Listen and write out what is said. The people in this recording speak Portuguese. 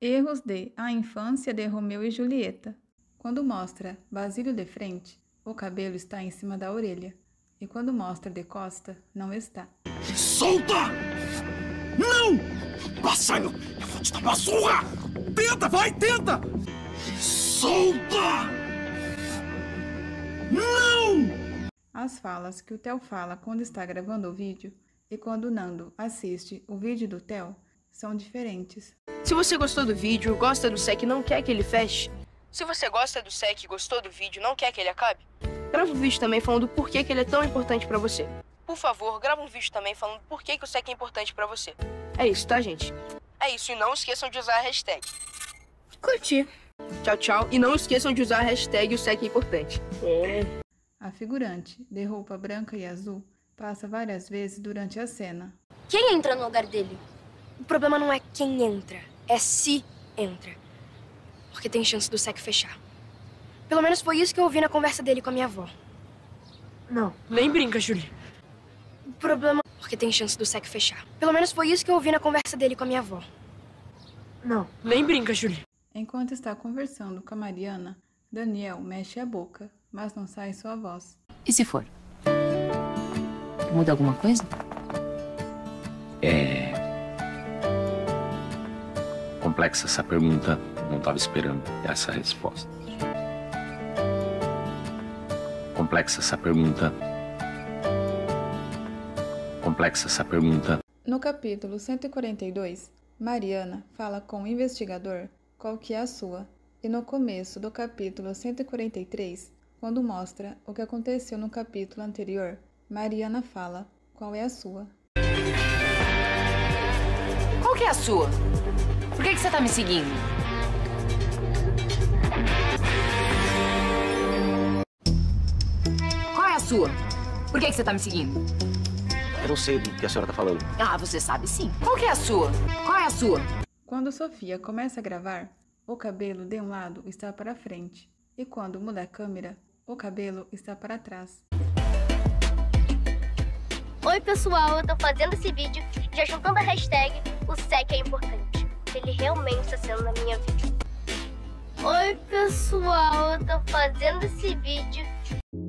Erros de A Infância de Romeu e Julieta. Quando mostra Basílio de frente, o cabelo está em cima da orelha. E quando mostra de costa, não está. Solta! Não! Bassanho, eu vou te dar uma surra! Tenta, vai, tenta! Solta! Não! As falas que o Theo fala quando está gravando o vídeo e quando o Nando assiste o vídeo do Theo são diferentes. Se você gostou do vídeo, gosta do SEC e não quer que ele feche, se você gosta do SEC e gostou do vídeo e não quer que ele acabe, grava um vídeo também falando por que ele é tão importante pra você. Por favor, grava um vídeo também falando por que o SEC é importante pra você. É isso, tá, gente? É isso, e não esqueçam de usar a hashtag. Curti. Tchau, tchau. E não esqueçam de usar a hashtag o SEC é importante. A figurante, de roupa branca e azul, passa várias vezes durante a cena. Quem entra no lugar dele? O problema não é quem entra, é se entra. Porque tem chance do SEC fechar. Pelo menos foi isso que eu ouvi na conversa dele com a minha avó. Não, nem brinca, Julie. O problema... Porque tem chance do SEC fechar. Pelo menos foi isso que eu ouvi na conversa dele com a minha avó. Não, nem brinca, Julie. Enquanto está conversando com a Mariana, Daniel mexe a boca, mas não sai sua voz. E se for? Muda alguma coisa? Complexa essa pergunta, não estava esperando essa resposta. Complexa essa pergunta. Complexa essa pergunta. No capítulo 142, Mariana fala com o investigador qual que é a sua. E no começo do capítulo 143, quando mostra o que aconteceu no capítulo anterior, Mariana fala qual é a sua. Qual que é a sua? Por que você tá me seguindo? Qual é a sua? Por que você tá me seguindo? Eu não sei do que a senhora tá falando. Ah, você sabe sim. Qual que é a sua? Qual é a sua? Quando Sofia começa a gravar, o cabelo de um lado está para frente. E quando muda a câmera, o cabelo está para trás. Oi pessoal, eu tô fazendo esse vídeo já juntando a hashtag o SEC é importante. Ele realmente está sendo na minha vida. Oi pessoal, eu tô fazendo esse vídeo